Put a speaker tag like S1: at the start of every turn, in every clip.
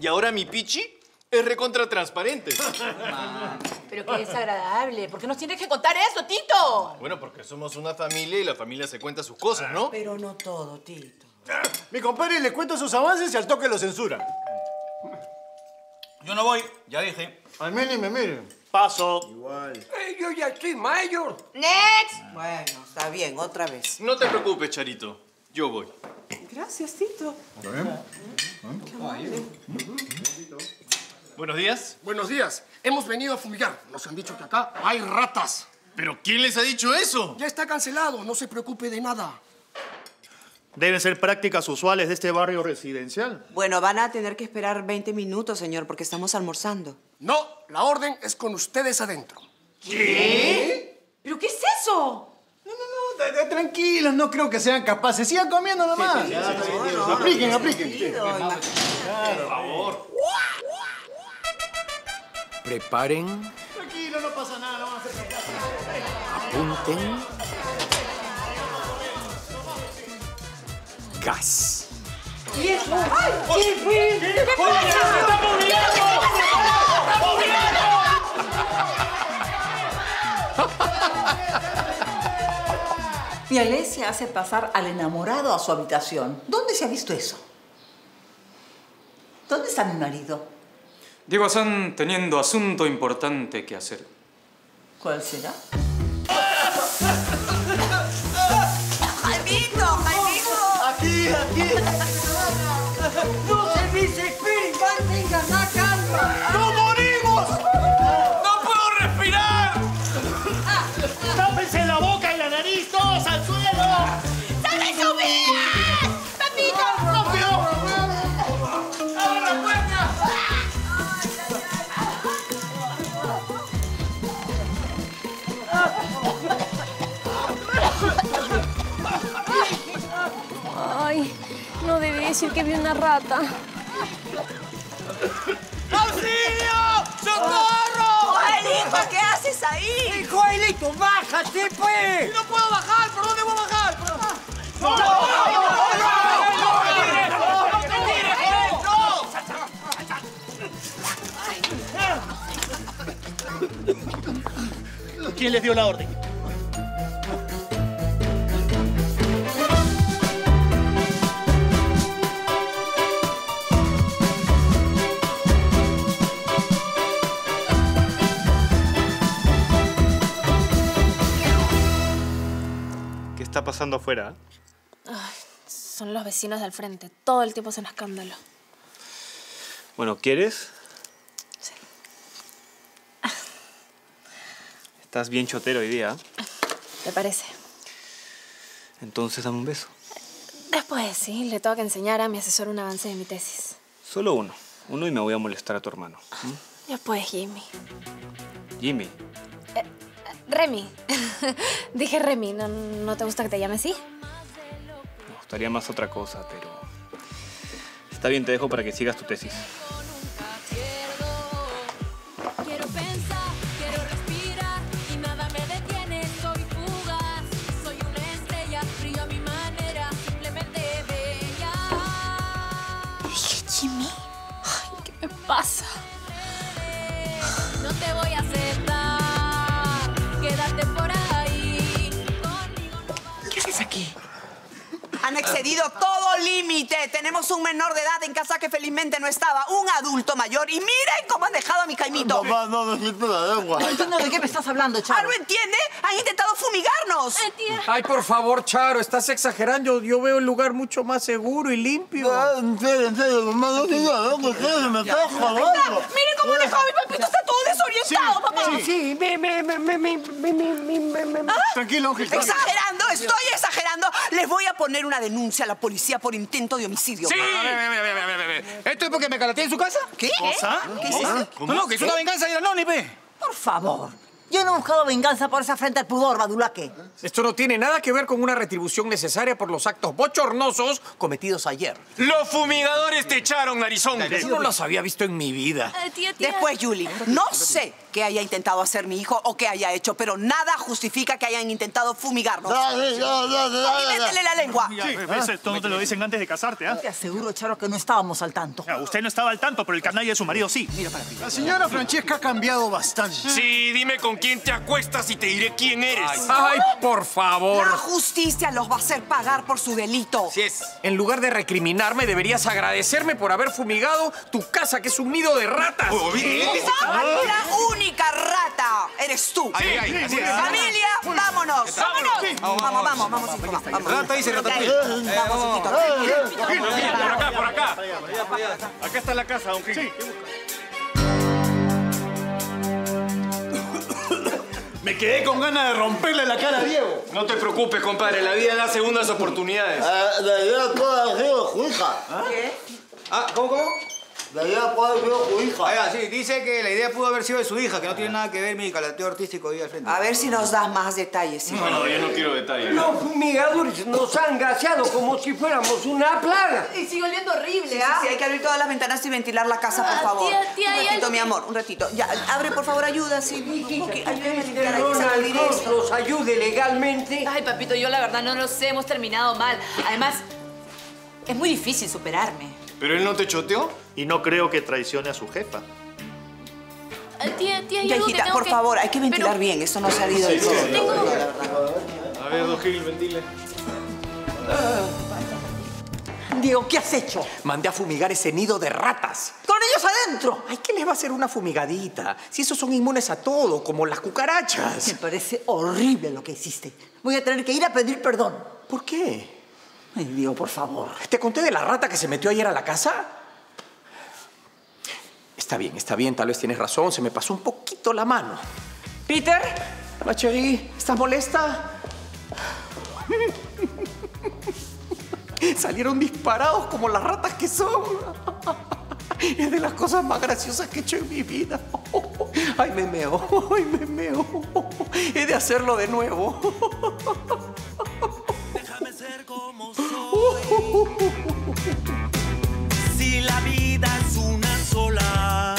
S1: Y ahora mi pichi es recontra transparente.
S2: Pero qué desagradable. ¿Por qué nos tienes que contar eso, Tito?
S1: Bueno, porque somos una familia y la familia se cuenta sus cosas, ¿no?
S3: Pero no todo, Tito.
S4: Mi compadre le cuento sus avances y al toque lo censura.
S5: Yo no voy, ya dije.
S4: Al menos me miren.
S5: Paso.
S4: Igual.
S6: Yo ya estoy mayor.
S2: ¡Next!
S3: Bueno, está bien, otra vez.
S1: No te preocupes, Charito. Yo voy.
S3: Gracias, Tito.
S1: Buenos días.
S6: Buenos días. Hemos venido a fumigar. Nos han dicho que acá hay ratas.
S1: ¿Pero quién les ha dicho eso?
S6: Ya está cancelado. No se preocupe de nada.
S5: Deben ser prácticas usuales de este barrio residencial.
S3: Bueno, van a tener que esperar 20 minutos, señor, porque estamos almorzando.
S6: No, la orden es con ustedes adentro.
S2: ¿Pero qué es eso?
S4: Tranquilos, no creo que sean capaces. Sigan comiendo nomás. Apliquen.
S1: Por favor.
S6: Preparen,
S4: Tranquilo, no pasa nada, no van a hacer caso.
S6: apunten. Gas.
S7: Mi Alesia hace pasar al enamorado a su habitación. ¿Dónde se ha visto eso? ¿Dónde está mi marido?
S8: Diego-san teniendo asunto importante que hacer.
S7: ¿Cuál será?
S3: ¡Jaimito!
S4: Aquí.
S3: ¡No se desesperen! ¡Vengan, la calma!
S4: ¡No morimos!
S5: ¡No puedo respirar!
S4: ¡Tápense la boca y la nariz todos al suelo!
S2: ¡Sale su vida! ¡Papito!
S4: ¡Rápido!
S5: ¡Abre la puerta!
S9: Ay, no debí decir que vi una rata.
S5: ¡Auxilio! ¡Socorro!
S3: ¡Joelito! ¿Qué haces ahí?
S6: ¡Joelito, bájate, pues!
S5: ¡No puedo bajar! ¿Por dónde voy a bajar?
S4: ¿Quién les dio la orden?
S5: ¿Qué está pasando afuera?
S9: Son los vecinos del frente. Todo el tiempo es un escándalo.
S5: Bueno, ¿quieres?
S9: Sí.
S5: Estás bien chotero hoy día.
S9: ¿Te parece?
S5: Entonces dame un beso.
S9: Después, sí. Le tengo que enseñar a mi asesor un avance de mi tesis.
S5: Solo uno. Uno y me voy a molestar a tu hermano.
S9: Después, Jimmy.
S5: Jimmy.
S9: Remy. Dije Remy. ¿No te gusta que te llame así?
S5: Me gustaría más otra cosa, pero... Está bien, te dejo para que sigas tu tesis.
S9: Quiero pensar, quiero respirar y nada me detiene. Soy fugaz, soy una estrella, brillo a mi manera, simplemente bella. Dije, Jimmy. Ay, ¿qué me pasa? No te voy a aceptar. Quédate por ahí. Conmigo no vas.
S7: ¿Qué haces aquí?
S3: Han excedido todo límite. Tenemos un menor de edad en casa que felizmente no estaba. Un adulto mayor. Y miren cómo han dejado a mi Jaimito.
S4: Mamá, no me siento la lengua.
S7: No entiendo de qué me estás hablando, Charo.
S3: ¿No entiende? Han intentado fumigarnos.
S6: Ay, por favor, Charo, estás exagerando. Yo veo el lugar mucho más seguro y limpio.
S4: En serio, mamá, no siento la lengua. Ustedes me están jodiendo.
S3: Miren cómo han dejado a mi papito. Está todo desorientado, papá.
S6: Sí,
S4: Tranquilo, Ángel.
S3: Exagerando, estoy exagerando. Les voy a poner una denuncia a la policía por intento de homicidio.
S6: ¡Sí! ¿Esto es porque me calateé en su casa?
S3: ¿Qué?
S6: ¿Cosa?
S3: ¿Qué hiciste?
S6: No, que es una venganza de Anónime.
S7: Por favor. Yo no he buscado venganza por esa frente al pudor, Badulaque.
S6: Esto no tiene nada que ver con una retribución necesaria por los actos bochornosos cometidos ayer.
S8: Los fumigadores te echaron, narizón.
S6: Yo no los había visto en mi vida.
S9: Tía.
S3: Después, Julie, no sé qué haya intentado hacer mi hijo o qué haya hecho, pero nada justifica que hayan intentado fumigarnos. ¡Y métele la lengua!
S10: ¿Ves? Esto no te lo dicen antes de casarte, ¿ah?
S7: Te aseguro, Charo, que no estábamos al tanto.
S10: Usted no estaba al tanto, pero el canalla de su marido sí. Mira para ti.
S4: La señora Francesca ha cambiado bastante.
S8: Sí, dime con quién te acuestas y te diré quién eres.
S6: Ay, por favor.
S3: La justicia los va a hacer pagar por su delito.
S8: Sí es.
S6: En lugar de recriminarme, deberías agradecerme por haber fumigado tu casa, que es un nido de ratas.
S3: La única rata eres tú.
S8: Así es.
S3: Familia, vámonos. Vamos, hijo, vamos.
S8: Rata dice rata.
S3: Vamos, hijito.
S8: Por acá.
S10: Acá está la casa, don Gil.
S4: Me quedé con ganas de romperle la cara a Diego.
S8: No te preocupes, compadre. La vida da segundas oportunidades.
S11: La idea puede haber sido su hija.
S3: ¿Qué?
S8: ¿Cómo?
S11: La idea puede haber sido su hija.
S12: Sí, dice que la idea pudo haber sido de su hija, que no tiene nada que ver mi calateo artístico ahí al frente.
S3: A ver si nos das más detalles, hijo.
S1: No, yo no quiero detalles.
S13: Los fumigadores nos han gaseado como si fuéramos una plaga.
S2: Y sigue oliendo horrible,
S3: Sí, hay que abrir todas las ventanas y ventilar la casa, por favor.
S9: Tía,
S3: un
S9: hay
S3: ratito,
S9: algo
S3: mi
S9: que-
S3: amor, un ratito. Ya, abre, por favor, ayuda, sí. Ayúdame a limpiar, hay que
S13: Donald
S3: sacudir
S13: Trump
S3: esto.
S13: nos ayude legalmente.
S2: Ay, papito, yo la verdad no lo sé, hemos terminado mal. Además, es muy difícil superarme.
S1: ¿Pero él no te choteó?
S10: Y no creo que traicione a su jefa.
S9: Tía, hay
S3: Ya,
S9: algo que
S3: hijita,
S9: tengo
S3: por favor, hay que ventilar bien. Esto no ha salido del todo.
S1: A ver, don Gil, ventile.
S7: Diego, ¿qué has hecho?
S6: Mandé a fumigar ese nido de ratas.
S7: ¡Con ellos adentro!
S6: Ay, ¿qué les va a hacer una fumigadita? Si esos son inmunes a todo, como las cucarachas.
S7: Me parece horrible lo que hiciste. Voy a tener que ir a pedir perdón.
S6: ¿Por qué?
S7: Ay, Diego, por favor.
S6: ¿Te conté de la rata que se metió ayer a la casa? Está bien, tal vez tienes razón, se me pasó un poquito la mano. Peter, ma chérie, ¿estás molesta? Salieron disparados como las ratas que son. Es de las cosas más graciosas que he hecho en mi vida. Ay, me meo. He de hacerlo de nuevo.
S14: Déjame ser como soy. Si la vida es una sola,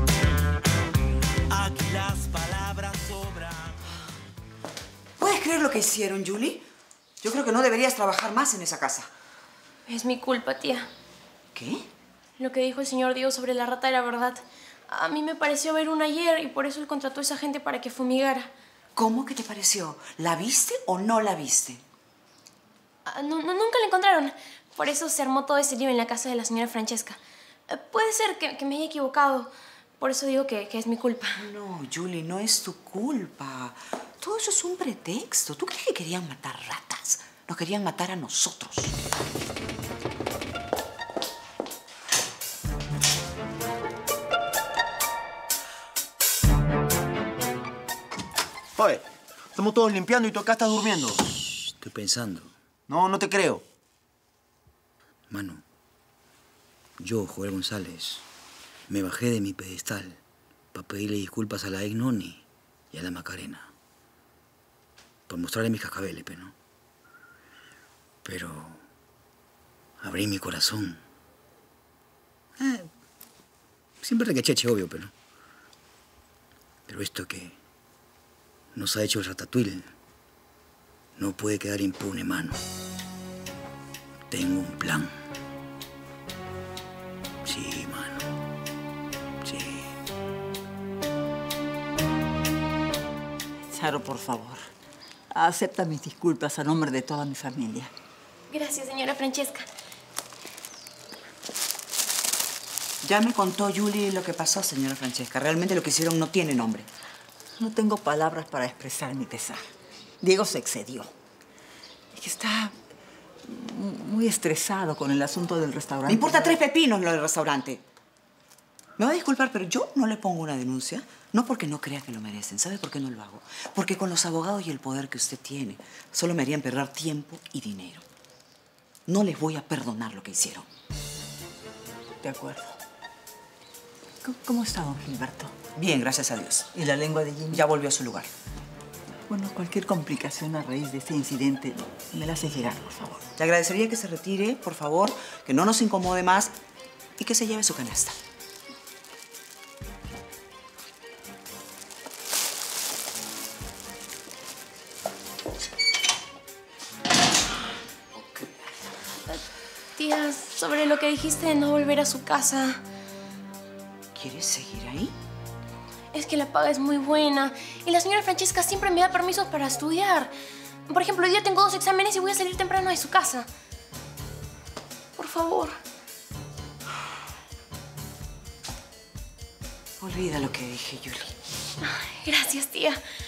S14: aquí las palabras sobran.
S3: ¿Puedes creer lo que hicieron, Julie? Yo creo que no deberías trabajar más en esa casa.
S9: Es mi culpa, tía.
S3: ¿Qué?
S9: Lo que dijo el señor Diego sobre la rata era verdad. A mí me pareció ver una ayer y por eso él contrató a esa gente para que fumigara.
S3: ¿Cómo que te pareció? ¿La viste o no la viste?
S9: Nunca la encontraron. Por eso se armó todo ese lío en la casa de la señora Francesca. Puede ser que me haya equivocado. Por eso digo que es mi culpa.
S3: No, Julie, no es tu culpa. Todo eso es un pretexto. ¿Tú crees que querían matar ratas? Nos querían matar a nosotros.
S12: Oye, estamos todos limpiando y tú acá estás durmiendo.
S11: Estoy pensando.
S12: No, no te creo.
S11: Mano, yo, Joel González, me bajé de mi pedestal para pedirle disculpas a la ex Noni y a la Macarena. Para mostrarle mis cascabeles, ¿no? Pero abrí mi corazón. Siempre requecheche, obvio, pero esto que nos ha hecho el Ratatouille no puede quedar impune, mano. Tengo un plan. Sí, mano. Sí.
S7: Charo, por favor. Acepta mis disculpas a nombre de toda mi familia.
S9: Gracias, señora Francesca.
S3: Ya me contó Julie lo que pasó, señora Francesca. Realmente lo que hicieron no tiene nombre.
S7: No tengo palabras para expresar mi pesar. Diego se excedió. Es que está muy estresado con el asunto del restaurante.
S3: Me importa 3 pepinos lo del restaurante. Me va a disculpar, pero yo no le pongo una denuncia. No porque no crea que lo merecen. ¿Sabe por qué no lo hago? Porque con los abogados y el poder que usted tiene, solo me harían perder tiempo y dinero. No les voy a perdonar lo que hicieron.
S7: De acuerdo. ¿Cómo está don Gilberto?
S3: Bien, gracias a Dios.
S7: ¿Y la lengua de Jimmy?
S3: Ya volvió a su lugar.
S7: Bueno, cualquier complicación a raíz de este incidente, me la hace llegar, por favor.
S3: Le agradecería que se retire, por favor, que no nos incomode más y que se lleve su canasta.
S15: Tía, sobre lo que dijiste de no volver a su casa.
S3: ¿Quieres seguir ahí?
S15: Es que la paga es muy buena y la señora Francesca siempre me da permisos para estudiar. Por ejemplo, hoy día tengo 2 exámenes y voy a salir temprano de su casa. Por favor.
S3: Olvida lo que dije, Julie.
S15: Ay, gracias, tía.